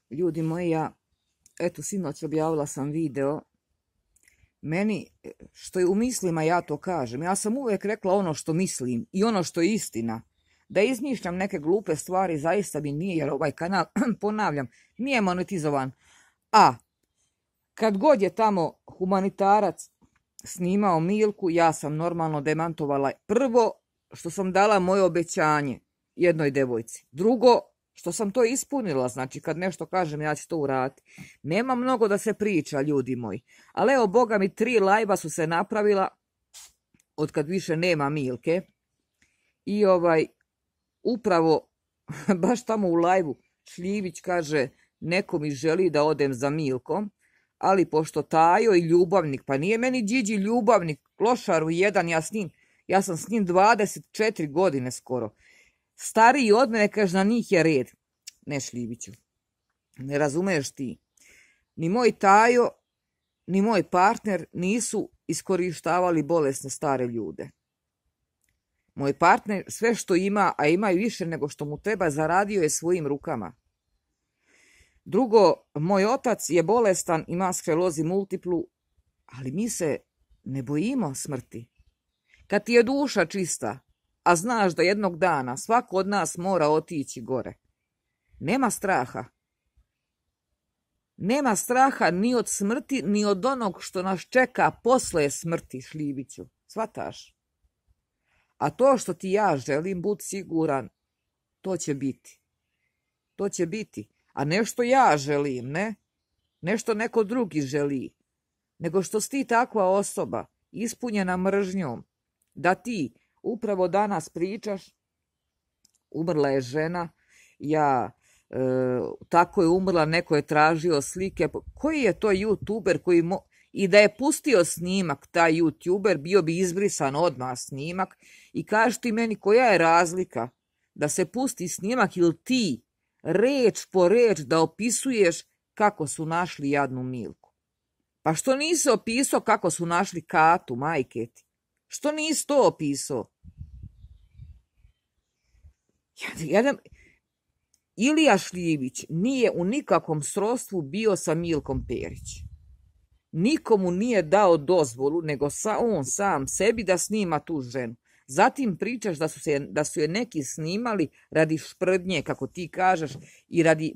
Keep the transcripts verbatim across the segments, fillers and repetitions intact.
Ljudi moji, ja, eto, sinoć objavila sam video. Meni, što je u mislima, ja to kažem. Ja sam uvijek rekla ono što mislim i ono što je istina. Da izmišljam neke glupe stvari, zaista mi nije, jer ovaj kanal, ponavljam, nije monetizovan. A, kad god je tamo humanitarac snimao Milku, ja sam normalno demantovala. Prvo, što sam dala moje obećanje jednoj devojci. Drugo, što sam to ispunila, znači kad nešto kažem ja ću to uraditi. Nema mnogo da se priča, ljudi moji. Ali evo, boga mi, tri lajva su se napravila od kad više nema Milke. I ovaj, upravo, baš tamo u lajvu, Šljivić kaže, neko mi želi da odem za Milkom, ali pošto Tajo i ljubavnik, pa nije meni Điđi ljubavnik, klošaru jedan, ja s njim, ja sam s njim dvadeset četiri godine skoro. Stariji od mene, kaže, na njih je red. Ne, Šljiviću, ne razumeš ti. Ni moj Tajo, ni moj partner nisu iskorištavali bolesne stare ljude. Moj partner sve što ima, a ima i više nego što mu treba, zaradio je svojim rukama. Drugo, moj otac je bolestan, ima sklerozu multiplu, ali mi se ne bojimo smrti. Kad ti je duša čista, a znaš da jednog dana svako od nas mora otići gore, nema straha. Nema straha ni od smrti, ni od onog što nas čeka posle smrti, Šljiviću. Shvataš? A to što ti ja želim, bud siguran, to će biti. To će biti. A nešto ja želim, ne? Nešto neko drugi želi. Nego što si ti takva osoba, ispunjena mržnjom, da ti upravo danas pričaš, umrla je žena, ja, e, tako je umrla, neko je tražio slike. Koji je to youtuber koji mo... I da je pustio snimak, taj youtuber, bio bi izbrisan odmah snimak. I kaži ti meni koja je razlika da se pusti snimak ili ti reč po reč da opisuješ kako su našli jadnu Milku. Pa što nisi opisao kako su našli Katu, majke ti? Što nisi to opisao? Jedan... Ilija Šljivić nije u nikakvom srodstvu bio sa Milkom Perić. Nikomu nije dao dozvolu, nego sa on sam sebi da snima tu ženu. Zatim pričaš da su, se, da su je neki snimali radi šprdnje, kako ti kažeš, i radi,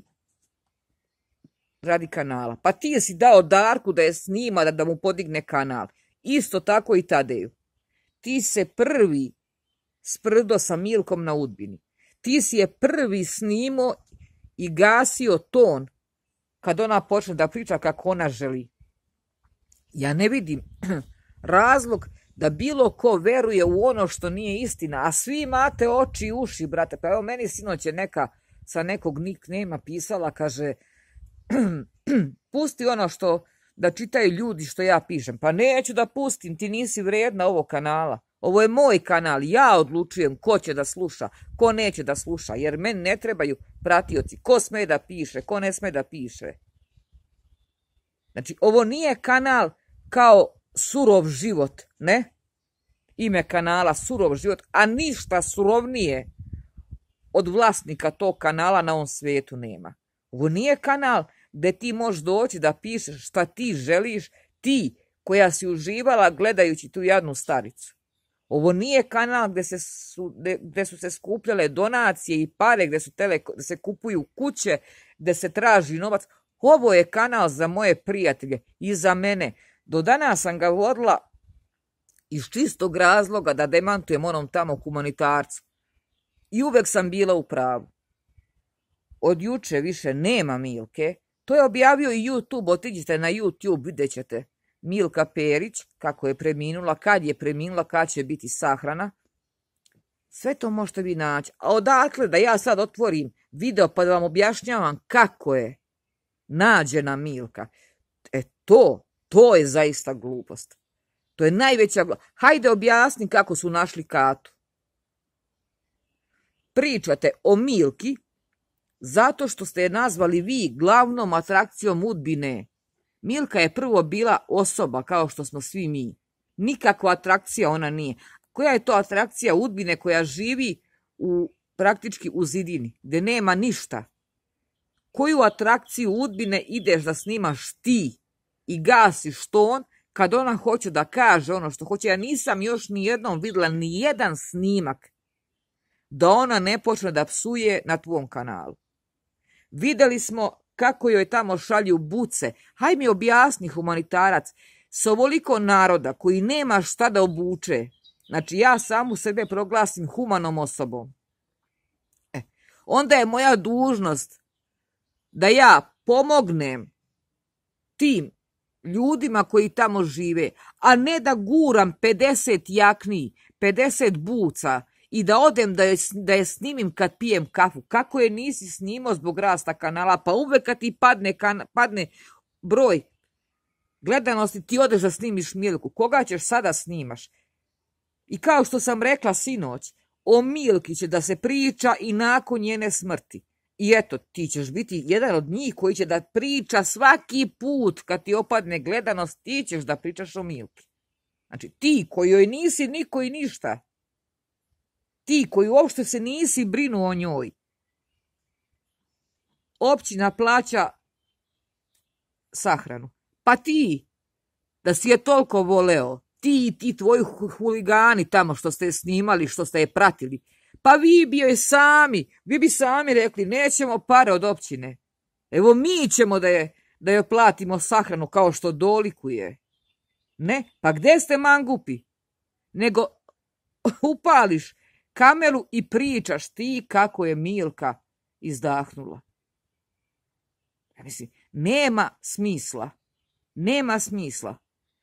radi kanala. Pa ti si dao Darku da je snima, da, da mu podigne kanal. Isto tako i Tadeju. Ti se prvi sprdo sa Milkom na Udbini. Ti si je prvi snimo i gasio ton kad ona počne da priča kako ona želi. Ja ne vidim razlog da bilo ko veruje u ono što nije istina, a svi imate oči i uši, brate. Pa evo, meni sinoć je neka sa nekog nickname-a pisala, kaže, pusti ono što da čitaju ljudi što ja pišem. Pa neću da pustim, ti nisi vredna ovog kanala. Ovo je moj kanal, ja odlučujem ko će da sluša, ko neće da sluša, jer meni ne trebaju pratioci, ko sme da piše, ko ne sme da piše. Znači, ovo nije kanal kao Surov život, ne? Ime kanala Surov život, a ništa surovnije od vlasnika tog kanala na ovom svijetu nema. Ovo nije kanal gdje ti možeš doći da pišeš šta ti želiš, ti koja si uživala gledajući tu jadnu staricu. Ovo nije kanal gdje, se su, gdje su se skupljale donacije i pare, gdje, su tele, gdje se kupuju kuće, gdje se traži novac. Ovo je kanal za moje prijatelje i za mene. Do danas sam ga vodila iz čistog razloga da demantujem onom tamo humanitarcu. I uvek sam bila u pravu. Od juče više nema Milke. To je objavio i YouTube. Otiđite na YouTube, vidjet ćete. Milka Perić, kako je preminula, kad je preminula, kad će biti sahrana. Sve to možete vi naći. A odakle da ja sad otvorim video pa da vam objašnjavam kako je nađena Milka. E to, to je zaista glupost. To je najveća glupost. Hajde objasni kako su našli Katu. Pričate o Milki zato što ste je nazvali vi glavnom atrakcijom Udbine. Milka je prvo bila osoba kao što smo svi mi. Nikakva atrakcija ona nije. Koja je to atrakcija Udbine koja živi u, praktički u zidini, gdje nema ništa? Koju atrakciju Udbine ideš da snimaš ti i gasiš ton kad ona hoće da kaže ono što hoće. Ja nisam još ni jednom vidjela ni jedan snimak da ona ne počne da psuje na tvom kanalu. Vidjeli smo kako joj tamo šalju buce. Haj mi objasni, humanitarac, s ovoliko naroda koji nema šta da obuče. Znači ja samu sebe proglasim humanom osobom. E, onda je moja dužnost da ja pomognem tim ljudima koji tamo žive, a ne da guram pedeset jakni, pedeset buca i da odem da je, da je snimim kad pijem kafu. Kako je nisi snimao zbog rasta kanala? Pa uvek kad ti padne, kan, padne broj gledanosti, ti odeš da snimiš Milku. Koga ćeš sada snimaš? I kao što sam rekla sinoć, o Milki će da se priča i nakon njene smrti. I eto, ti ćeš biti jedan od njih koji će da priča svaki put kad ti opadne gledanost, ti ćeš da pričaš o Milki. Znači, ti koji joj nisi niko i ništa. Ti koji uopšte se nisi brinuo o njoj. Općina plaća sahranu. Pa ti, da si je toliko voleo, ti i ti tvoji huligani tamo što ste je snimali, što ste je pratili, pa vi bi joj sami, vi bi sami rekli, nećemo pare od općine. Evo mi ćemo da je, da joj platimo sahranu kao što dolikuje. Ne, pa gde ste mangupi? Nego upališ kameru i pričaš ti kako je Milka izdahnula. Ja mislim, nema smisla. Nema smisla.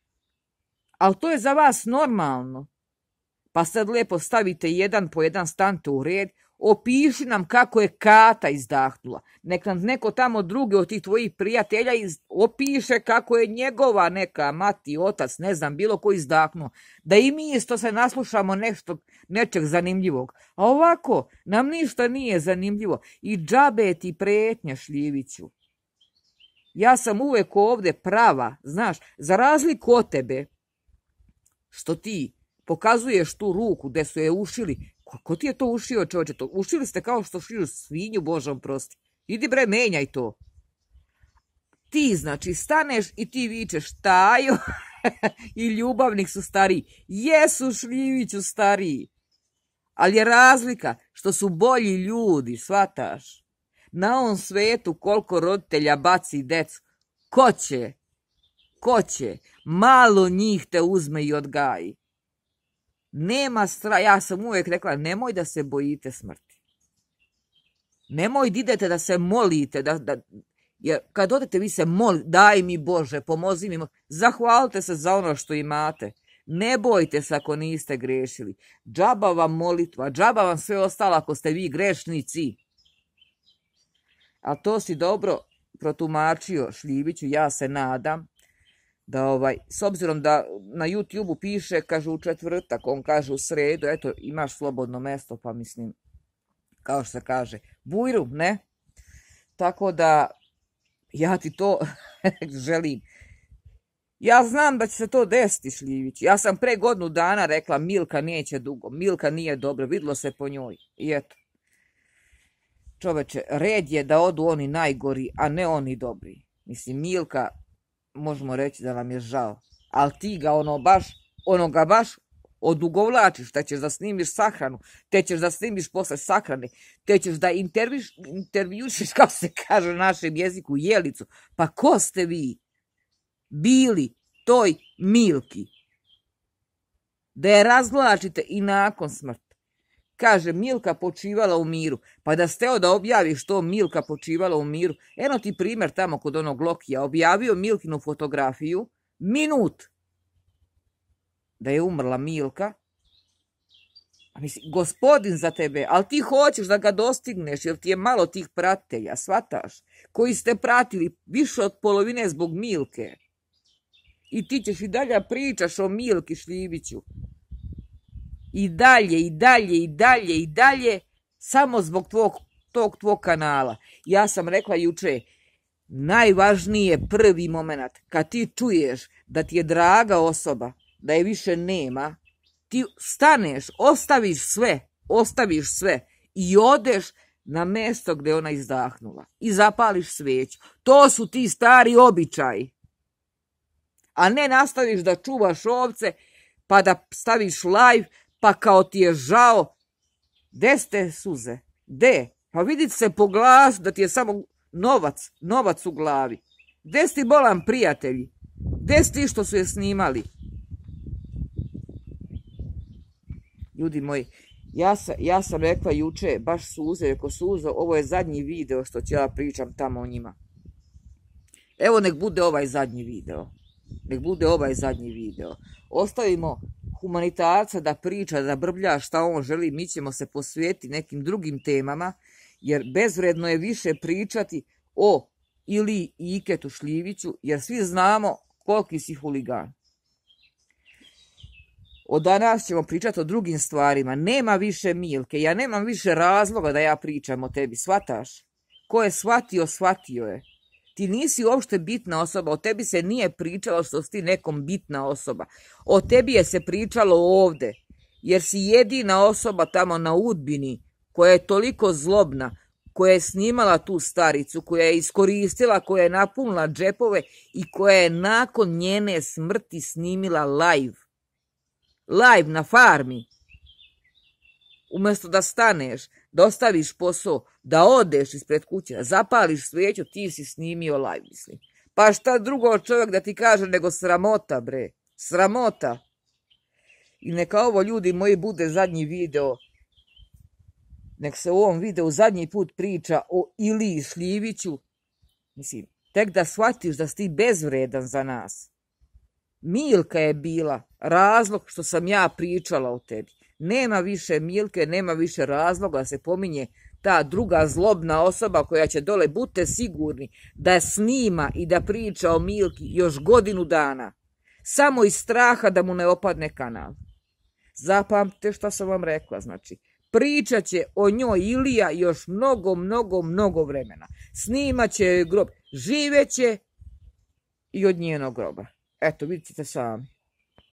Ali to je za vas normalno. Pa sad lijepo stavite jedan po jedan, stante u red, opiši nam kako je Kata izdahnula. Nek nam neko tamo drugi od tih tvojih prijatelja iz... opiše kako je njegova neka mati, otac, ne znam, bilo ko izdahnuo. Da i mi isto se naslušamo nešto, nečeg zanimljivog. A ovako, nam ništa nije zanimljivo. I džabe ti pretnja, Šljiviću. Ja sam uvek ovdje prava, znaš, za razliku od tebe, što ti pokazuješ tu ruku gde su je ušili. Ko, ko ti je to ušio, čovječe? To ušili ste kao što šiju svinju, Božom prosti. Idi bre, menjaj to. Ti, znači, staneš i ti vičeš Tajo i ljubavnik su stariji. Jesu, Šljiviću, stariji. Ali je razlika što su bolji ljudi, shvataš? Na ovom svetu koliko roditelja baci decu. Ko će? Ko će? Malo njih te uzme i odgaji. Nema stra... Ja sam uvijek rekla, nemoj da se bojite smrti. Nemoj da idete da se molite. Da, da... Jer kad odete vi se molite, daj mi Bože, pomozi mi. Zahvalite se za ono što imate. Ne bojte se ako niste grešili. Džaba vam molitva, džaba vam sve ostalo ako ste vi grešnici. A to si dobro protumačio, Šljiviću, ja se nadam da ovaj, s obzirom da na YouTube-u piše, kaže u četvrtak, on kaže u sredu, eto, imaš slobodno mesto, pa mislim, kao što se kaže, bujru, ne? Tako da, ja ti to želim. Ja znam da će se to desiti, Šljivić. Ja sam pre godinu dana rekla, Milka neće dugo, Milka nije dobro, vidlo se po njoj. I eto. Čoveče, red je da odu oni najgori, a ne oni dobri. Mislim, Milka, možemo reći da nam je žao. Ali ti ga ono baš, ono ga baš odugovlačiš, te ćeš da snimiš sahranu, te ćeš da snimiš posle sahrane, te ćeš da intervjuš, intervjušiš, kako se kaže u našem jeziku, Jelicu. Pa ko ste vi bili toj Milki? Da je razvlačite i nakon smrti. Kaže, Milka počivala u miru. Pa da steo da objaviš to Milka počivala u miru. Eno ti primjer tamo kod onog Lokija. Objavio Milkinu fotografiju. Minut. Da je umrla Milka. A mislim, gospodin za tebe. Ali ti hoćeš da ga dostigneš. Jer ti je malo tih pratitelja. Shvataš? Koji ste pratili više od polovine zbog Milke. I ti ćeš i dalje pričaš o Milki, Šljiviću. I dalje, i dalje, i dalje, i dalje, samo zbog tvog, tog tvog kanala. Ja sam rekla juče, najvažniji je prvi moment, kad ti čuješ da ti je draga osoba, da je više nema, ti staneš, ostaviš sve, ostaviš sve i odeš na mjesto gdje ona izdahnula i zapališ sveću. To su ti stari običaji. A ne nastaviš da čuvaš ovce, pa da staviš live, pa kao ti je žao. Gde ste suze? Gde? Pa vidite se po glasu da ti je samo novac, novac u glavi. Gde si ti bolan prijatelji? Gde si ti što su je snimali? Ljudi moji, ja sam, ja sam rekla juče, baš suze, reko suze, ovo je zadnji video što ću ja pričam tamo o njima. Evo nek bude ovaj zadnji video. Nek bude ovaj zadnji video. Ostavimo humanitarca da priča, da brblja šta on želi, mi ćemo se posvetiti nekim drugim temama, jer bezvredno je više pričati o Iliji i Iketu Šljiviću, jer svi znamo koliki si huligan. Od danas ćemo pričati o drugim stvarima. Nema više Milke, ja nemam više razloga da ja pričam o tebi, shvataš? Ko je shvatio, shvatio je. Ti nisi uopšte bitna osoba, o tebi se nije pričalo što si ti nekom bitna osoba. O tebi je se pričalo ovde, jer si jedina osoba tamo na Udbini koja je toliko zlobna, koja je snimala tu staricu, koja je iskoristila, koja je napunila džepove i koja je nakon njene smrti snimila live. Live na farmi. Umjesto da staneš, da ostaviš posao, da odeš ispred kuće, da zapališ sveću, ti si snimio live, mislim. Pa šta drugo čovjek da ti kaže nego sramota, bre. Sramota. I neka ovo, ljudi moji, bude zadnji video. Nek se u ovom videu zadnji put priča o Iliji Šljiviću. Mislim, tek da shvatiš da si ti bezvredan za nas. Milka je bila razlog što sam ja pričala o tebi. Nema više Milke, nema više razloga da se pominje ta druga zlobna osoba koja će dole, budite sigurni, da snima i da priča o Milki još godinu dana. Samo iz straha da mu ne opadne kanal. Zapamtite što sam vam rekla, znači. Pričat će o njoj Ilija još mnogo, mnogo, mnogo vremena. Snimat će grob. Živeće i od njenog groba. Eto, vidite sami.